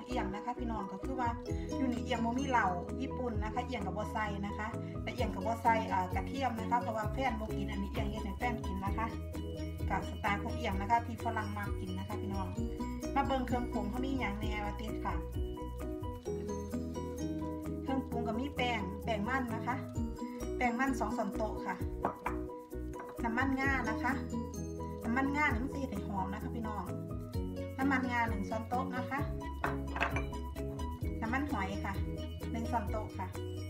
เอียงนะคะพี่น้องก็คือว่าอยู่นี่เอียงโมมีเหล่าญี่ปุ่นนะคะเอียงกับบอไซนะคะแต่เอียงกับบอไซกระเทียมนะคะเพราะว่าแฟนโมกินอันนี้เอียงเย็นให้แฟนกินนะคะกับสไตล์ของเอียงนะคะที่ฝรั่งมากินนะคะพี่น้องมาเบิ่งเครื่องปรุงเขามีอย่างในวาติค่ะเครื่องปรุงก็มีแป้งมันนะคะแป้งมัน2 ช้อนโต๊ะค่ะน้ำมันงานะคะน้ำมันงา1 สีให้หอมนะคะพี่น้องน้ำมันงา1 ช้อนโต๊ะนะคะน้ำมันหอยค่ะ1 ช้อนโต๊ะค่ะ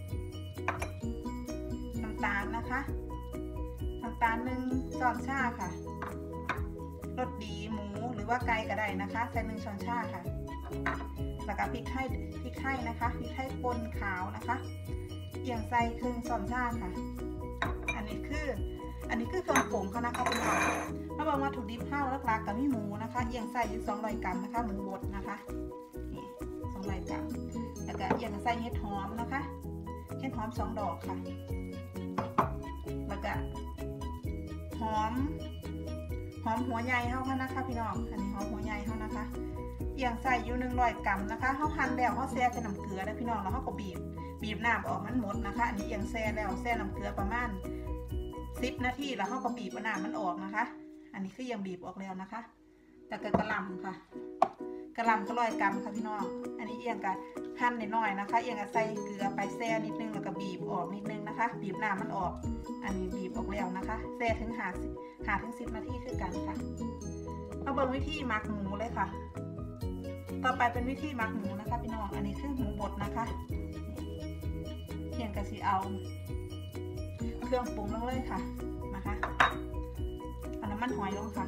น้ำตาลนะคะน้ำตาล1 ช้อนชาค่ะรสดีหมูหรือว่าไก่ก็ได้นะคะใส่1 ช้อนชาค่ะแล้วก็พริกไทยนะคะพริกไทยป่นขาวนะคะเอียงใส่ครึ่ง ช้อนชาค่ะอันนี้คือเครื่องปรุงเขานะคะคุณผู้ชมมาบอกว่าวัตถุดิบข้าวหลักๆกับมีหมูนะคะเอียงใส่อยู่200 กรัมนะคะหมูบดนะคะนี่200 กรัมแล้วก็เอียงใส่เห็ดหอมนะคะเห็ดหอม2 ดอกค่ะแล้วก็หอมหัวใหญ่เขานะคะพี่น้องอันนี้หอมหัวใหญ่เขานะคะเอียงใส่อยู่100 กรัมนะคะเขาหั่นแล้วเขาแช่ใส่น้ำเกลือนะพี่น้องแล้วเขาก็บีบน้ำออกมันหมดนะคะอันนี้เอียงแช่แล้วแช่น้ำเกลือประมาณ10 นาทีแล้วเขาก็บีบน้ำมันออกนะคะอันนี้คือยังบีบออกแล้วนะคะแต่กระหล่ำค่ะกระหล่ำก็100 กรัมค่ะพี่น้องอันนี้เอียงกับหั่นน้อยๆนะคะเอียงกับใส่เกลือไปแช่นิดนึงแล้วก็บีบออกนิดนึงนะคะบีบน้ำมันออกอันนี้บีบออกแล้วนะคะแช่ถึง5 ถึง 10 นาทีคือกันค่ะมาเบิ่งวิธีหมักหมูเลยค่ะต่อไปเป็นวิธีหมักหมูนะคะพี่น้องอันนี้คือหมูบดนะคะเอียงกับสีเอาเครื่องปรุงลงเลยค่ะนะคะเอาน้ำมันหอยลงค่ะ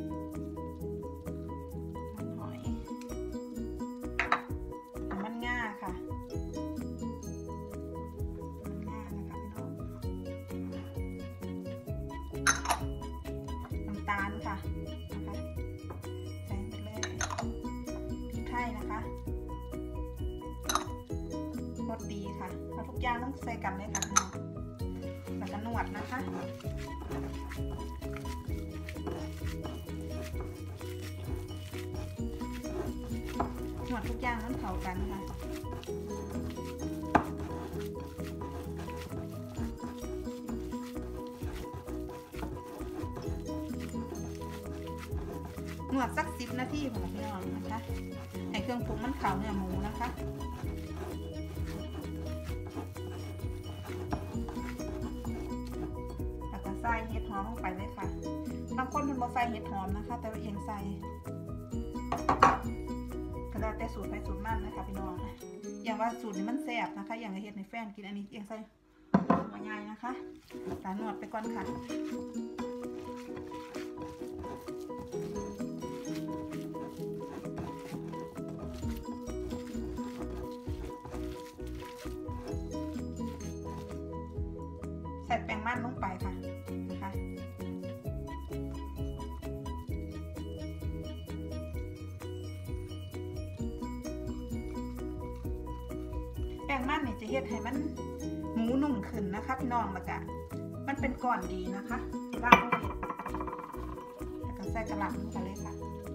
น้ำมันงาค่ะนะคะพี่น้องน้ำตาลค่ะนะคะใส่ไปเลยพริกไทยนะคะรสดีค่ะเอาทุกอย่างต้องใส่กันเลยค่ะแล้วก็นวดนะคะนวดทุกอย่างนั้นเข้ากันค่ะนวดสัก10 นาทีของพี่น้องนะคะให้เครื่องปรุงมันเข้าเนื้อหมูนะคะใส่เห็ดหอมลงไปเลยค่ะบางคนมันบ่ใส่เห็ดหอมนะคะแต่ว่าเอียงใส่ก็แล้วแต่สูตรใครสูตรมันนะคะพี่น้องอย่างว่าสูตรนี้มันแซ่บนะคะอย่างเห็ดในแฟนกินอันนี้เอียงใส่หัวใหญ่นะคะตาหนวดไปก่อนค่ะใส่แป้งมันลงไปค่ะนะคะแป้งมันนี่จะเฮ็ดให้มันหมูนุ่มขึ้นนะคะพี่น้องแล้วก็มันเป็นก้อนดีนะคะล่างเผ็ดแล้วก็ใส่กระหล่ำลงไปเลยค่ะ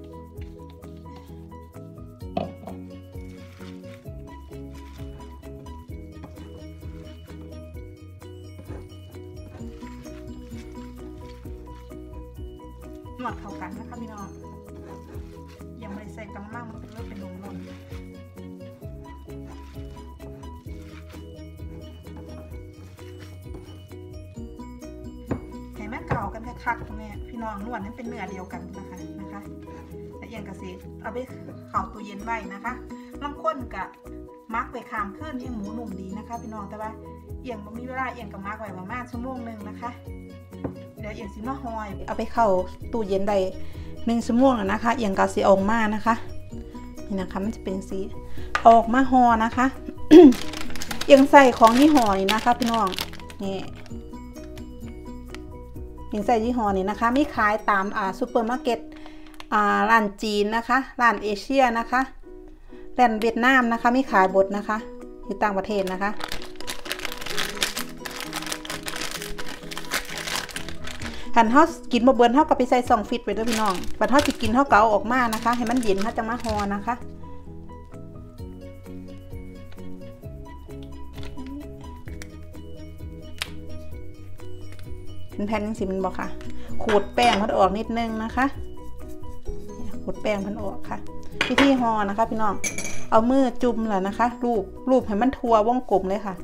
นวดเข้ากันนะคะพี่น้องยังไม่ได้ใส่กำลังมันเป็นเรื่องเป็นลมให้มันเข้ากันคักๆตรงนี้พี่น้องนวดนั้นเป็นเนื้อเดียวกันนะคะแล้วยังกระสีเอาไปเข้าตู้เย็นไว้นะคะลำข้นกับมักไปข้ามคืนให้หมูหนุ่มดีนะคะพี่น้องแต่ว่าเอียงมันมีเวลาเอียงกับมักไว้ประมาณ1 ชั่วโมงนะคะเดี๋ยวเอียงสิมาหอยเอาไปเข้าตู้เย็นได้1 ชั่วโมงแล้วนะคะเอียงกาสีออกมานะคะนี่นะคะมันจะเป็นสีออกมาห่อนะคะ เอียงใส่ของยี่ห้อนี่นะคะพี่น้องนี่เอียงใส่ยี่ห้อนี่นะคะมีขายตามซูเปอร์มาร์เก็ตร้านจีนนะคะร้านเอเชียนะคะร้านเวียดนามนะคะมีขายบดนะคะอยู่ต่างประเทศนะคะหันเฮากินบ่เบิ่นเฮาก็ไปใส่ซองฟิตไว้เด้อพี่น้องบัดเฮาสิกินเฮาก็เอาออกมานะคะให้มันเย็นเฮาจังมาห่อนะคะเป็นแผ่นยังสิมันบอกค่ะขูดแป้งมันออกนิดนึงนะคะขูดแป้งมันออกค่ะวิธีห่อนะคะพี่น้องเอามือจุ่มแหละนะคะรูปให้มันทั่ววงกลมเลยค่ะ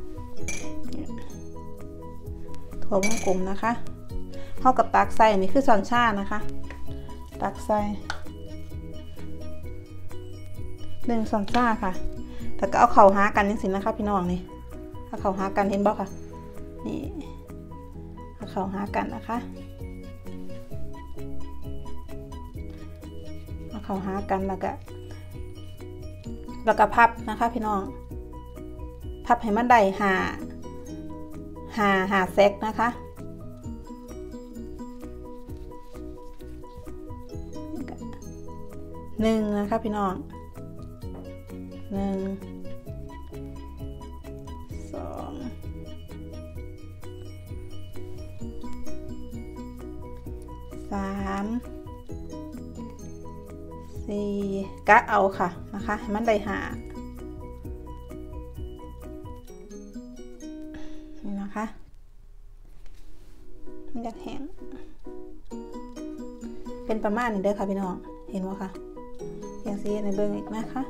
ทั่ววงกลมนะคะเข้ากับตักใส่นี่คือช้อนชานะคะตักใส่1 ช้อนชาค่ะแต่ก็เอาเข่าหากันนี่สินะคะพี่น้องนี่เอาเข่าหากันเห็นบ่ค่ะนี่เอาเข่าหากันนะคะเอาเข่าหากันแล้วก็พับนะคะพี่น้องพับให้มันได้หาเซกนะคะ1นะคะพี่น้อง1 2 3 4 กะเอาค่ะนะคะให้มันได้หานี่นะคะมันจะแห้งเป็นประมาณนี้เด้อค่ะพี่น้องเห็นไหมคะอย่างสีในเบิ้งอีกนะคะ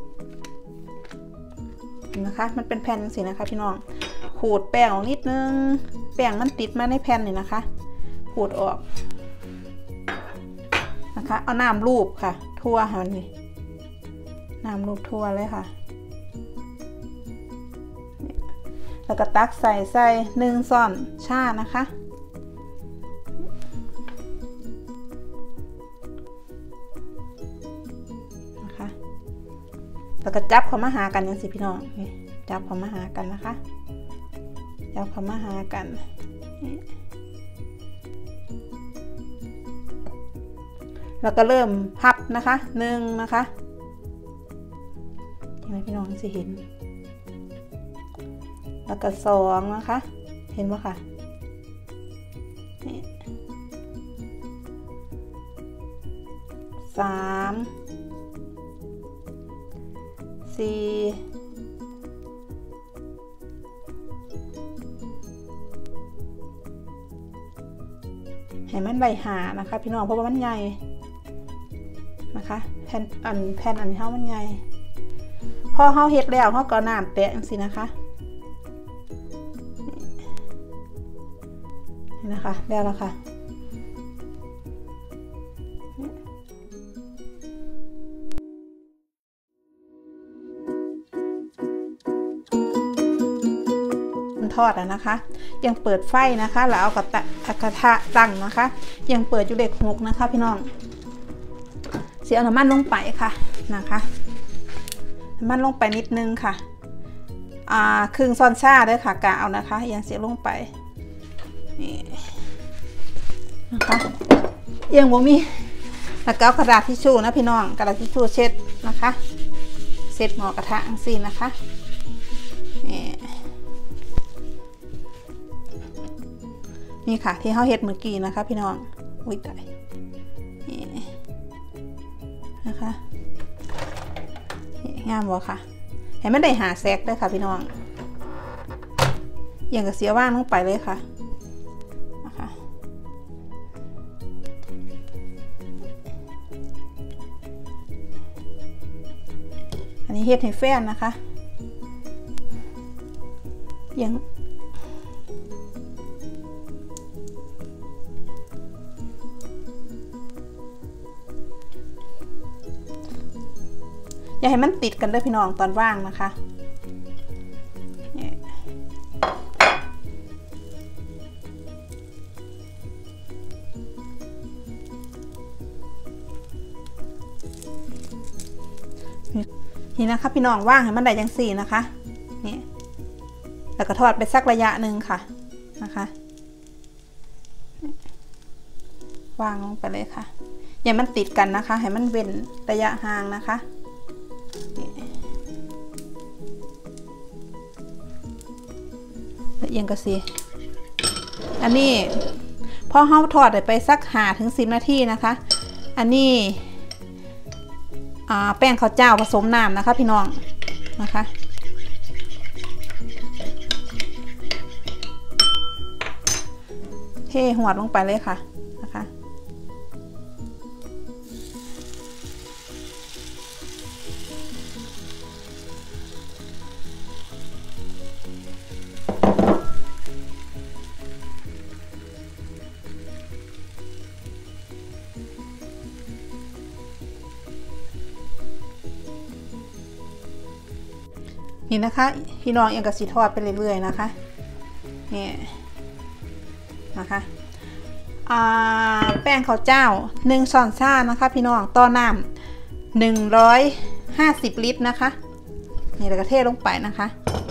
เห็นนะคะมันเป็นแผ่นสีนะคะพี่น้องขูดแป้งออกนิดนึงแป้งมันติดมาในแผ่นนี่นะคะขูดออกนะคะเอาน้ำรูปค่ะทั่วให้มันนี่น้ำรูปทั่วเลยค่ะแล้วก็ตักใส่1 ช้อนชานะคะแล้วก็จับเข้ามาหากันอย่างสิพี่น้องนี่จับเข้ามาหากันนะคะจับเข้ามาหากันแล้วก็เริ่มพับนะคะ1นะคะเห็นไหมพี่น้องสิเห็นแล้วก็2นะคะเห็นไหมคะ3 4ให้มันใบหานะคะพี่น้องเพราะว่ามันใหญ่นะคะแผ่นอันนี้เท่ามันใหญ่พอเขาเฮ็ดแล้วเขาก็น้ำแตะจังสินะคะนี่นะคะแล้วละค่ะทอดนะคะยังเปิดไฟนะคะแล้วเอากระทะตั้งนะคะยังเปิดอยู่เลข6นะคะพี่น้องเสียน้ำมันลงไปค่ะนะคะน้ำมันลงไปนิดนึงค่ะครึ่งช้อนชาด้วยค่ะกะเอานะคะยังเสียลงไปนี่นะคะยังบ่มีแล้วก็เอากระดาษทิชชู่นะพี่น้องกระดาษทิชชู่เช็ดนะคะเช็ดหม้อกระทะอังซีนะคะนี่ค่ะที่เขาเฮ็ดเมื่อกี้นะคะพี่น้องอุ้ยตายนี่นะคะงามบ่ค่ะให้มันได้หาแซกด้วยค่ะพี่น้องอย่างกับเสียว่างลงไปเลยค่ะนะคะอันนี้เฮ็ดให้แฟนนะคะอย่างอย่าให้มันติดกันด้วยพี่น้องตอนว่างนะคะนี่นะคะพี่น้องว่างให้มันได้จังสี่นะคะนี่แล้วก็ทอดไปสักระยะหนึ่งค่ะนะคะวางลงไปเลยค่ะอย่ามันติดกันนะคะให้มันเว้นระยะห่างนะคะเอียงกระสีอันนี้พอเฮาทอดไปสัก5 ถึง 10 นาทีนะคะอันนี้แป้งข้าวเจ้าผสมน้ำนะคะพี่น้องนะคะเทหัวลงไปเลยค่ะนะคะนี่นะคะพี่น้องยังกับสีทอดไปเรื่อยๆนะคะนี่นะคะแป้งข้าวเจ้า1 ช้อนชานะคะพี่น้องต่อน้ำ150 ลิตรนะคะนี่แล้วก็เทลงไปนะคะ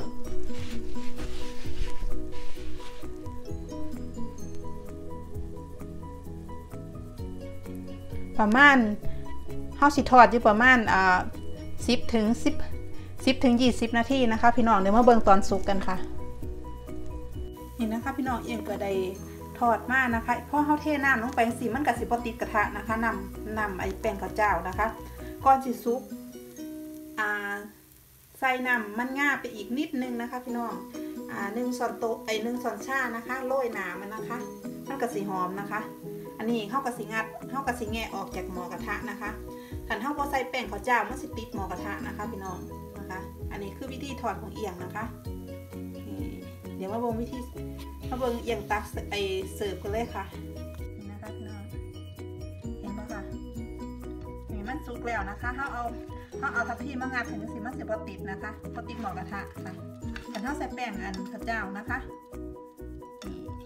ประมาณเฮาสิทอดอยู่ประมาณ10 ถึง 20 นาทีนะคะพี่น้องเดี๋ยวมาเบิ่งตอนสุกกันค่ะนี่นะคะพี่น้องเอียงก็ได้ทอดมานะคะพอเฮาเทน้ำลงไปสิมันก็สิบ่ติดกระทะนะคะนำไอ้แป้งข้าวเจ้านะคะก่อนสิสุกใส่น้ำมันง่าไปอีกนิดนึงนะคะพี่น้อง1 ช้อนโต๊ะ1 ช้อนชานะคะโรยน้ำมันนะคะมันก็สิหอมนะคะอันนี้เฮาก็สิแงะออกจากหม้อกระทะนะคะถ้าเฮาบ่ใส่แป้งข้าวเจ้ามันสิติดหม้อกระทะนะคะพี่น้องนะคะอันนี้คือวิธีทอดของเอียงนะคะเดี๋ยวมาเบิ่งเอียงตักเสิร์ฟกันเลยค่ะนี่นะคะพี่น้องเห็นไหมคะนี่มันสุกแล้วนะคะเฮาเอาทัพพีมางัดถึงสิมันสิบ่ติดนะคะบ่ติดหม้อกระทะค่ะถ้าเฮาใส่แป้งข้าวเจ้านะคะ